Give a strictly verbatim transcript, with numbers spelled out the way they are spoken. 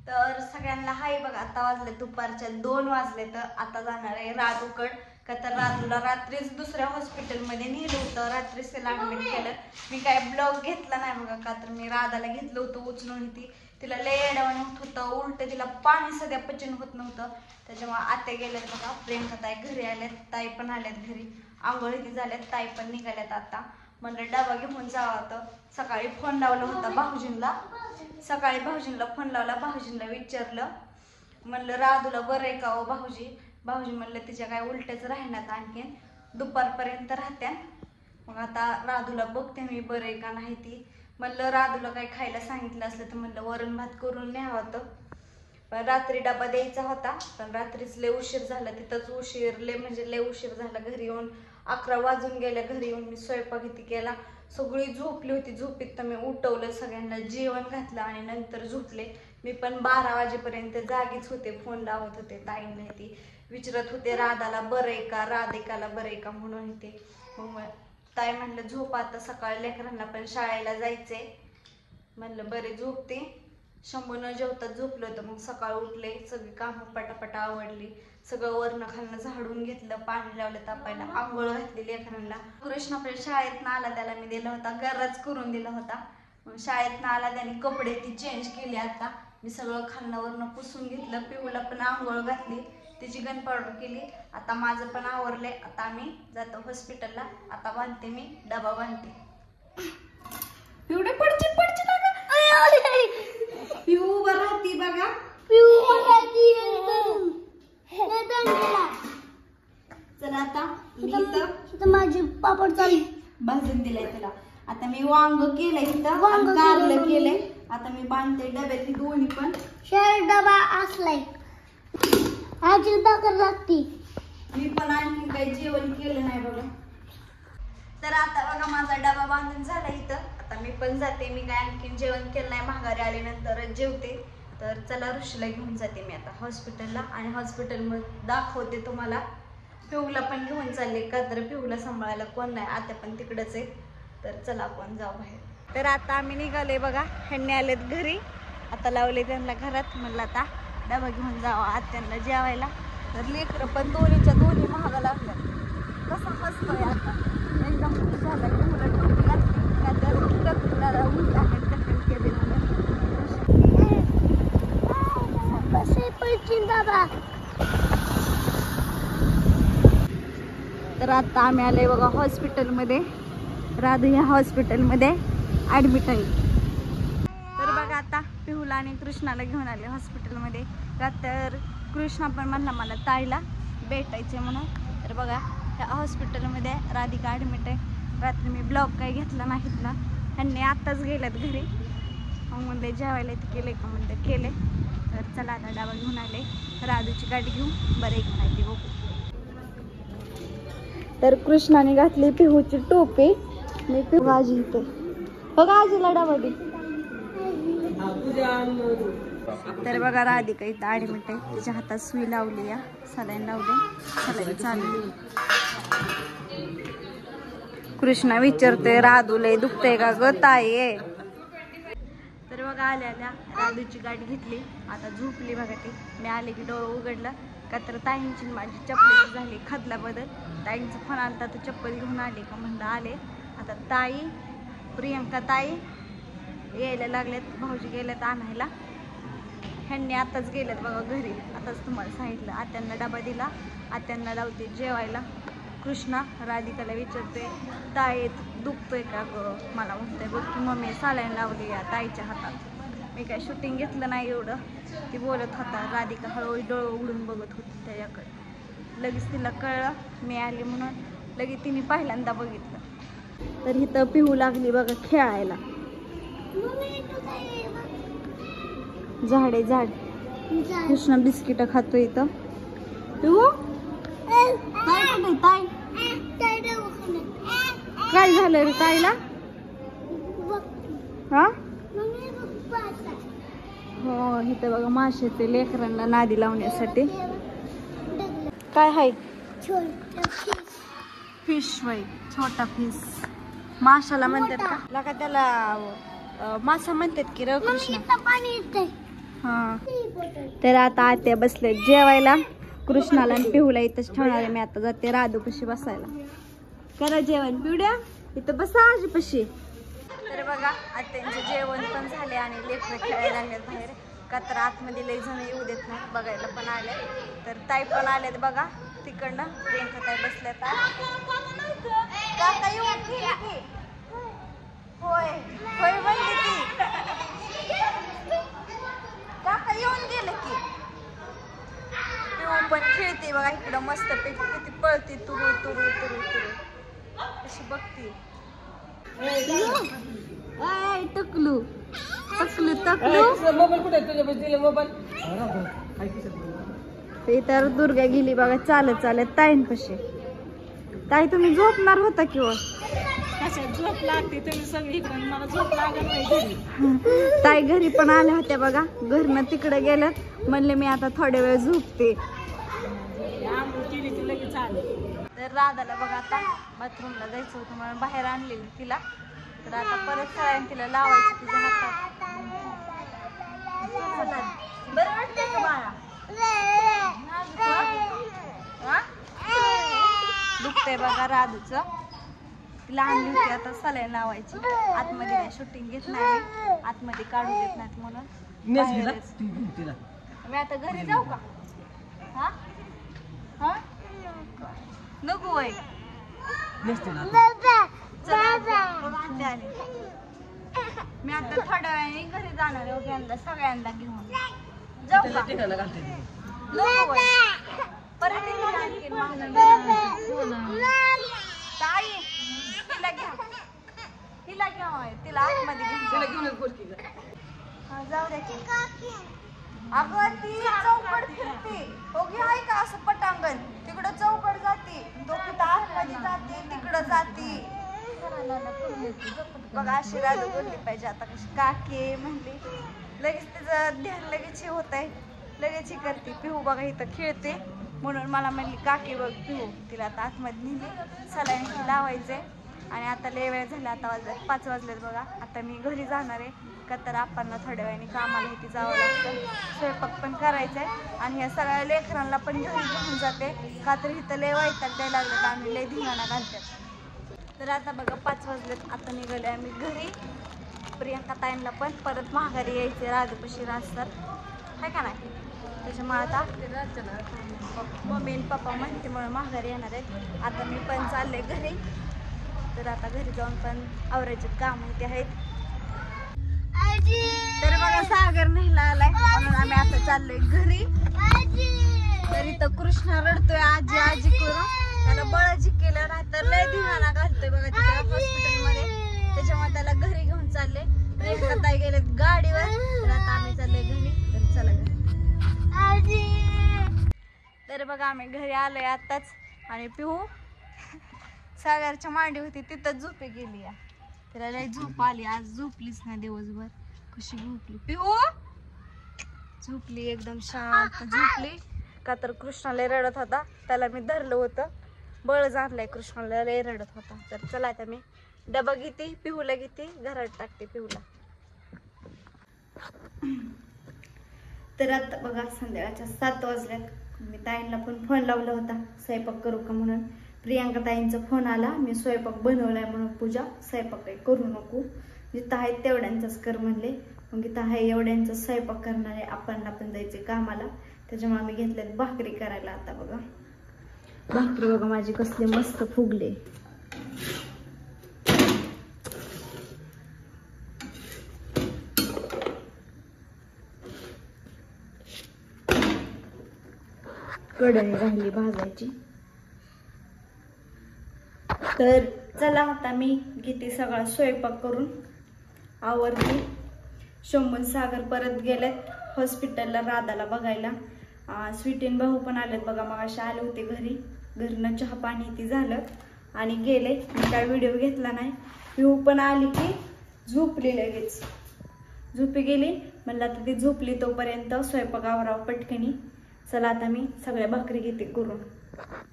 तर सगळ्यांना हाय बघा. आता वाजले दुपारच्या दोन वाजले. तर आता जाणार आहे राधूकड. का तर राधूला रात्रीच दुसऱ्या हॉस्पिटलमध्ये नेलं होतं. रात्रीच त्याला ऍडमिट केलं. मी काय ब्लॉग घेतला नाही बघा. का तर मी राधाला घेतलं होतं उचलून. ती तिला लय एडवण होत होतं. उलट तिला पाणी सध्या पचन होत नव्हतं. त्याच्यामुळे आत्या गेल्यात बघा. प्रियंका ताई घरी आल्यात. ताई पण आल्यात घरी. आंघोळ ती झाल्यात. ताई पण निघाल्यात आता. म्हणलं डबा घेऊन जावं होतं. सकाळी फोन लावला होता भाऊजींना. सकाळी भाऊजींना फोन लावला. भाऊजींना विचारलं म्हणलं राधूला बरं आहे का हो भाऊजी. भाऊजी म्हणलं तिच्या काय उलट्याच राहण्यात आणखीन दुपारपर्यंत राहत्या. मग आता राधूला बघते मी बरं आहे का नाही. ती म्हणलं राधूला काही खायला सांगितलं असलं तर म्हणलं वरण भात करून न्यावं होतं. पण रात्री डबा द्यायचा होता. पण रात्रीच लय उशीर झाला. तिथंच उशीर लय म्हणजे लय उशीर झाला. घरी येऊन अकरा वाजून गेल्या. घरी येऊन मी स्वयंपाक इथे केला. सगळी झोपली होती. झोपीत तर मी उठवलं सगळ्यांना जेवण घातलं आणि नंतर झोपले. मी पण बारा वाजेपर्यंत जागीच होते. फोन लावत होते ताईंना. ती विचारत होते राधाला बरं आहे का राधिकाला बरं आहे का म्हणून इथे. मग ताई म्हणलं झोप आता सकाळी लेकरांना पण शाळेला जायचंय. म्हणलं बरे झोपते. शंभू न जेवतात झोपलं होतं. मग सकाळ उठले सगळी कामं पटापटा आवडली. सगळं वरण खालनं झाडून घेतलं. पाणी लावलं तापायला. आंघोळ घातली लेकरांना. कृष्ण आपल्या शाळेतनं आला. त्याला मी दिला होता गरज करून दिला होता. मग शाळेतनं आला त्याने कपडे ती चेंज केली. आता मी सगळं खालनं वरनं पुसून घेतलं. पिऊला पण आंघोळ घातली. तिची गन पावडर केली. आता माझं पण आवरलंय. आता आम्ही जातो हॉस्पिटलला. आता बांधते मी डबा बांधते. एवढे पडची पडची ना पिऊ उभं राहती बघा. चला आता मी माझी पापड चालली भाजून दिलाय त्याला. आता मी वांग केलंय इथं कारलं केलंय. आता मी बांधते डब्यात दोन्ही पण. शेर डबा असलाय आजी भाकर लागती. मी पण आणखी काही जेवण केलं नाही बघा. तर आता बघा माझा डबा बांधून झाला इथं. आता मी पण जाते. मी काय आणखीन जेवण केलं नाही. माघारी आल्यानंतरच जेवते. तर चला ऋषीला घेऊन जाते मी आता हॉस्पिटलला. आणि हॉस्पिटलमध्ये दाखवते तुम्हाला. पिऊला पण घेऊन चालले का तर पिऊला सांभाळायला कोण नाही. आता पण तिकडच आहे. तर चला आपण जाऊ बाहेर. तर आता आम्ही निघाले बघा. ह्यांनी आलेत घरी. आता लावले त्यांना घरात. म्हणलं आता डबा घेऊन जावा आत्यांना जेवायला. तर लेकरं पण दोन्हीच्या दोन्ही महागा लागल्या. कसं हसतोय आता एकदम खुश झाला. मुलं टोपी घातली का तर टकला उलट आहेत टक्कल केले. तर आता आम्ही आलोय बघा हॉस्पिटलमध्ये. राधू ह्या हॉस्पिटलमध्ये ॲडमिट आहे. तर बघा आता पिहूला आणि कृष्णाला घेऊन आले हॉस्पिटलमध्ये. का तर कृष्णा पण म्हणला मला ताईला भेटायचे म्हणून. तर बघा ह्या हॉस्पिटलमध्ये राधिका ॲडमिट आहे. रात्री मी ब्लॉग काही घेतला नाही घेतला. ह्यांनी आत्ताच गेल्यात घरी. मग म्हणले जेवायला ते केले का म्हणलं केले. तर चला आता डबा घेऊन आले. राधूची गाडी घेऊन बरं एक माहिती बघू. तर कृष्णाने घातली पिहूची टोपी. मी पिहू आजी इथे बघा आजीला डबा दे. तर बघा राधिका इथं ॲडमिट आहे. तिच्या हातात सुई लावली या सलाईन लावली. सलाईन चालू. कृष्णा विचारते राधू लय दुखतंय का ग ताई. तर बघा आल्या आल्या राधूची गाडी घेतली. आता झोपली बघा ती. मी आले की डोळं उघडलं का तर ताईंची माझी चप्पल झाली खादला बदल. ताईंचा फोन आलता तर चप्पल घेऊन आले का म्हणलं आले. आता ताई प्रियंका ताई यायला लागलेत. भाऊजी गेलेत आणायला. ह्यांनी आताच गेलेत बघा घरी. आताच तुम्हाला सांगितलं. आत्यांना डबा दिला. आत्यांना लावते जेवायला. कृष्णा राधिकाला विचारते ताई दुखतोय का ग. मला म्हणते बघ की मम्मी सालाईन लावली या ताईच्या हातात. मी काय शूटिंग घेतलं नाही एवढं. ती बोलत होता. राधिका हळूहळू डोळं उघडून बघत होती त्याच्याकडे. लगेच तिला कळलं मी आले म्हणून. लगेच तिने पहिल्यांदा बघितलं. तर इथं पिहू लागली बघा खेळायला. झाड आहे झाड. कृष्णा बिस्किट खातो इथं. पिहू ताई काय झालं रे ताईला. हा हो इथं बघा माशाचे लेकरांना नादी लावण्यासाठी काय आहे. फिश वय छोटा फिश. माशाला म्हणतात का लका त्याला मासा म्हणतात की र कृष्ण. पाणी येतंय हा तर आता आत्या बसले जेवायला. कृष्णाला आणि पिहूला इथंच ठेवणार आहे. मी आता जाते राधूपाशी बसायला. करा जेवण पिवड्या, इथं बसा आजीपाशी. तर बघा आत्यांचं जेवण पण झाले आणि लेकरं खेळायला लागले बाहेर. का तर आतमध्ये लई जण येऊ देत नाही, बघायला पण आले. तर ताई पण आलेत बघा तिकडनं. प्रियंका ताई बसल्यात. काका येऊन गेले की होय होय म्हणली ती. काका येऊन गेले की पिऊ पण खेळते बघा इकडं मस्त पैकी. किती पळते तुरु तुरु तुरु तुरु अशी बघते. टकलू टकलू टकलू. तर दुर्गा गेली बघा चालत चालत ताईंपाशी. ताई तुम्ही झोपणार होता किंवा झोप लागते तुम्ही सगळी पण मला झोप लागत नाही घरी. ताई घरी पण आल्या होत्या बघा. घरनं तिकडे गेल्यात. म्हणले मी आता थोड्या वेळ झोपते. आंघोळ केली की लगेच आले. तर राधाला बघा आता बाथरूमला जायचं होतं म्हणून बाहेर आणलेली तिला. तर आता परत सगळ्यांनी तिला लावायचं तिच्या हातात. बरं वाटतंय का बाळा? दुखतंय बघा राधूचं. तिला आणली होती आता सलाईन लावायची. आतमध्ये काय शूटिंग घेत नाही, आतमध्ये काढू देत नाहीत म्हणून बाहेरच. मी आता घरी जाऊ का? हा हा नको वय. मी आता थोड्या वेळाने घरी जाणार आहे. यांना सगळ्यांना घेऊन जाऊ का? नको वय. परत आणखीन ताई तिला घ्या, तिला घ्या तिला आतमध्ये घेऊन जाऊ दे की. अगं ती चौकड फिरते हो घे आहे का असं पटांगण. तिकडं चौकड जाते, तो कुठं आतमध्ये जाते, तिकडं जाते बघा. अशी राधू बोलली पाहिजे आता. कशी काकी म्हणली लगेच तिचं ध्यान लगेच हे होत आहे, लगेच ही करते. पिहू बघा इथं खेळते म्हणून मला म्हणली काकी बघ पिहू. तिला आता आतमध्ये नेली सलाईन लावायचे. आणि आता लय वेळ झाला. आता वाजले पाच वाजलेत बघा. आता मी घरी जाणार आहे का तर आपण थोड्या वेळाने कामाला इथे जावं लागतं. स्वयंपाक पण करायचा आहे आणि ह्या सगळ्या लेकरांना पण घरी घेऊन जाते का तर इथं लय वैताग द्यायला लागलं तर आम्ही लय धिंगाणा घालतात. तर आता बघा पाच वाजलेत. आता निघाले आम्ही घरी. प्रियंका ताईंना पण परत माघारी यायचे. राधूपाशी राहतात आहे का नाही. त्याच्यामुळे आता मम्मी आणि पप्पा म्हणते म्हणून माघारी येणार आहे. आता मी पण चालले घरी. तर आता घरी जाऊन पण आवरायचे काम ते आहेत. तर बघा सागर नेहला आलाय म्हणून आम्ही आता चाललोय घरी. तर इथं कृष्णा रडतोय आजी आजी करून. त्याला बळाजी केलं नाही तर लय धिंगाणा घालतोय बघा तिथे हॉस्पिटलमध्ये. त्याच्यामुळे त्याला घरी घेऊन चालले. प्रियंका ताई गेलेत गाडीवर. तर आता आम्ही चाललोय घरी. तर चला घरी. तर बघा आम्ही घरी आलोय आताच. आणि पिहू सागरच्या मांडी होती तिथं झोपे गेली. तिला लय झोप आली. आज झोपलीच नाही दिवसभर. कशी झोपली पिहू. झोपली एकदम शांत झोपली. का तर कृष्णाला रडत होता. त्याला मी धरलं होतं. बळ जाणलंय कृष्णाला लय रडत होता. तर चला आता मी डबा घेते पिहूला घेते घरात टाकते पिहूला. तर आता बघा संध्याकाळच्या सात वाजल्यात. मी ताईंना पण फोन लावला होता स्वयंपाक करू का म्हणून. प्रियंका ताईंचा फोन आला. मी स्वयंपाक बनवलाय म्हणून पूजा स्वयंपाक काही करू नको जिथं आहे तेवढ्यांचाच कर म्हणले. मग इथं आहे एवढ्यांचा स्वयंपाक करणार आहे. आपण पण जायचे कामाला. त्याच्यामुळे आम्ही घेतल्यात भाकरी करायला. आता बघा भाकरी बघा माझी कसले मस्त फुगले. कढई राहिली भाजायची. तर चला आता मी घेते सगळा स्वयंपाक करून आवरते. शंभून सागर परत गेलेत हॉस्पिटलला राधाला बघायला. स्वीटीन भाऊ पण आलेत बघा. मग अशा आले होते घरी. घरनं चहा पाणी ती झालं आणि गेले. मी काय व्हिडिओ घेतला नाही. पिहू पण आली की झोपली लगेच. झोपी गेली. म्हणलं आता ती झोपली तोपर्यंत स्वयंपाक आवरावं पटकनी. चला आता मी सगळ्या भाकरी घेते करून.